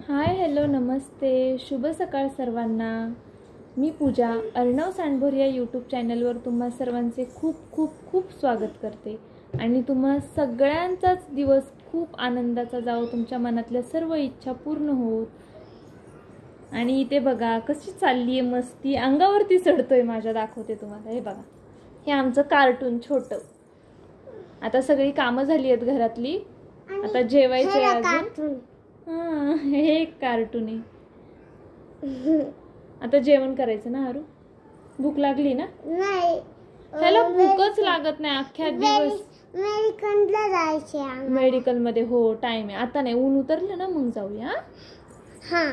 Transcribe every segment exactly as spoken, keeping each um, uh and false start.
Hi hello नमस्ते शुभ सकाळ सर्वांना। मी पूजा अर्णव सांडभोर या यूट्यूब चॅनलवर तुम्हा सर्वांचे खूप खूप खूप स्वागत करते आणि तुम्हा सगळ्यांचाच दिवस खूप आनंदाचा जावो, तुमच्या मनातल्या सर्व इच्छा पूर्ण होत। आणि इथे बघा कशी चालली आहे मस्ती, अंगावरती चढतोय माझ्या, दाखवते तुम्हाला। हे बघा, हे आमचं कार्टून छोटं। आता सगळी कामं झाली आहेत घरातली, आता जेवायचे अजून। हां, हे एक कार्टून आहे। आता जेवण करायचं ना आरू? भूक लागली ना? नाही, ह्याला भूकच लागत नाही अख्ख्या दिवस। मेडिकलला जायचे। मेडिकल मध्ये हो टाइम आहे, आता नाही, ऊन उतरलं ना मग जाऊया। हां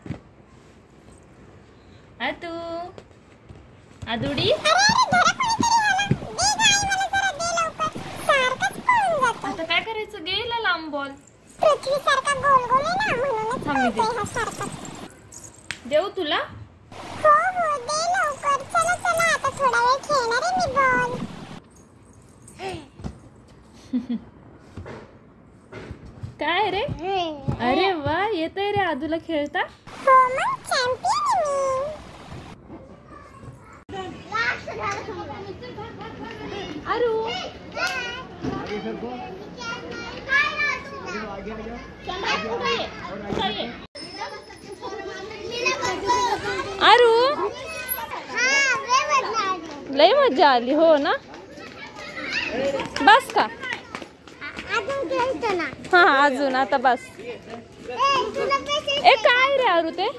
आतू आदुडी, आता काय करायचं? गेला लांब बॉल, पृथ्वी सारखा गोल गोल आहे ना, म्हणूनच थांब हा सारखा। देऊ तुला? हो हो दे लवकर, चला चला आता थोडा वेळ खेळणार आहे मी बॉल। काय रे? अरे वा, येतंय रे आदूला खेळता। हो मग चॅम्पियन आहे मी। आरू आरू लय मजा आली हो ना? बस का? अजून खेळतो ना? हा अजून, आता बस। ए काय रे आरू ते?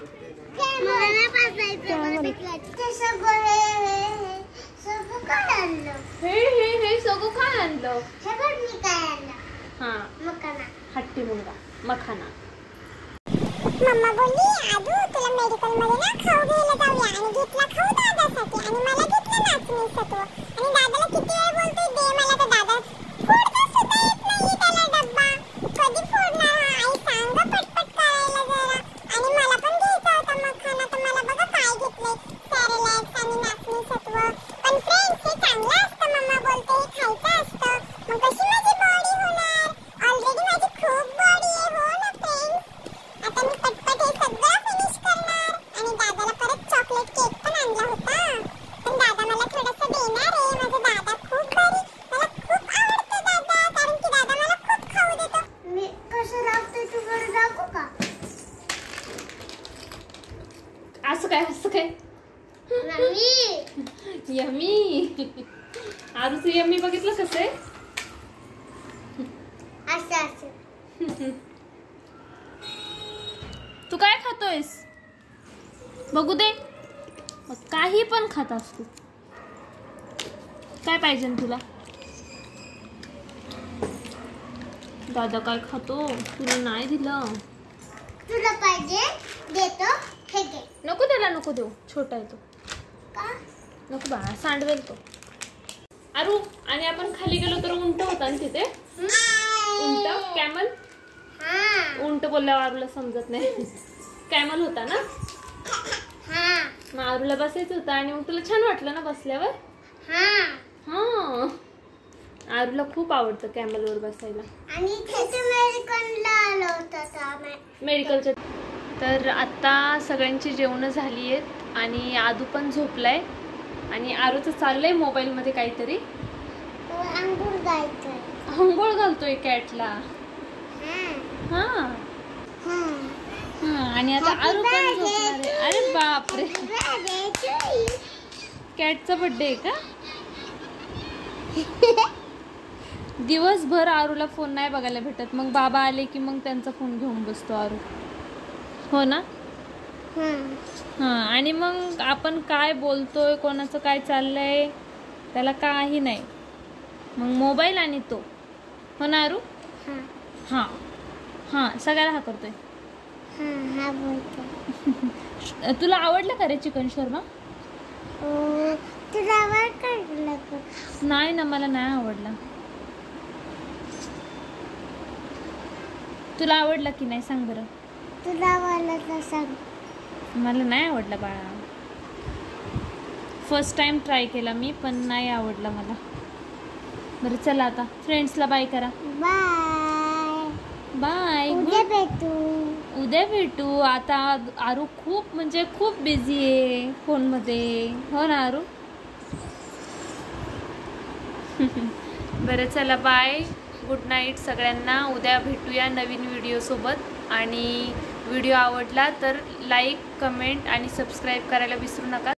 हे हे हे सगळं काय आणलं? हा हट्टी मुलगा मखाना। मम्मा बोलली आदू तुला मेडिकल मध्ये ना खाऊ घ्यायला जाऊया, आणि घेतला खाऊ दादासाठी आणि मला घेतलं नाचणी सत्व। आणि दादाला किती वेळ बोलतोय दे मला, तर दादा फोडता सुद्धा येत नाही त्याला डब्बा। कधी फोडणार हा? आई सांग पटपट करायला जरा। आणि मला पण घ्यायचा होता मखाना, तर मला बघा काय घेतलंय, सॅरेलॅक्स आणि नाचणी सत्व। पण फ्रेंड्स हे चांगलं असतं, मम्मा बोलते हे खायचं असतं। मग कशी माझी बॉडी होणार? ऑलरेडी माझी खूप बॉडी आहे हो ना फ्रेंड्स। आता मी पटपट हे सगळं फिनिश करणार। आणि दादाला परत चॉकलेट केक पण आणला होता, पण दादा मला थोडंसं देणार आहे। माझा दादा खूप बरी, मला खूप आवडतो दादा, कारण की दादा मला खूप खाऊ देतो। मी कसं राखते तू बरं दाखवू का? असं काय असं काय? यमी आरूचं यमी बघितलं कसं आहे? असं असं तू काय खातोयस? बघू दे, काही पण खात असतो। काय पाहिजे तुला? दादा काय खातो? तुला नाही दिलं। तुला पाहिजे देतो, हे घे। नको त्याला, नको देऊ, छोटा आहे तो। का? नको बाळा, सांडवेल तो। आरू, आणि आपण खाली गेलो तर उंट होता ना तिथे? उंट कॅमल? हां उंट बोलल्यावर आरूला समजत नाही। कॅमल होता ना? हां मग आरूला बसायचं होतं, आणि मग तुला छान वाटलं ना बसल्यावर? हां हा, आरूला खूप आवडतं कॅमलवर बसायला। आणि तिथे मेडिकलला आलो होता मेडिकलच्या। तर आता सगळ्यांची जेवणं झाली आहेत आणि आदू पण झोपलाय, आणि आरूचं चाललंय मोबाईल मध्ये काहीतरी। अंघोळ घालतोय, अंघोळ घालतोय कॅटला। हा हा, आणि आता आरू पण झोपणार आहे। अरे बापरे, कॅटचा बर्थडे आहे का? दिवसभर आरूला फोन नाही बघायला भेटत, मग बाबा आले की मग त्यांचा फोन घेऊन बसतो आरू, हो ना? हा, आणि मग आपण काय बोलतोय, कोणाचं काय चाललंय त्याला काही नाही, मग मोबाईल आणि तो, हो ना आरू? हा हा, सगळ्याला हा करतोय। हा बोलतो। तुला आवडलं का रे चिकन शर्मा? तुला आवडलं का? नाही ना, मला नाही आवडला। तुला आवडला की नाही सांग बरं? तुला आवडलं तर सांग। मला नाही आवडला बाळा, फर्स्ट टाइम ट्राय केला मी, पण नाही आवडला मला। बरं चला आता फ्रेंड्सला बाय करा। बाय बाय, उद्या भेटू। उद्या भेटू. आता आरू खूप म्हणजे खूप बिझी आहे फोनमध्ये. हो ना आरू? बरं चला बाय, गुड नाईट सगळ्यांना. उद्या भेटूया नवीन व्हिडिओसोबत. आणि व्हिडिओ आवडला तर लाईक, कमेंट आणि सबस्क्राईब करायला विसरू नका.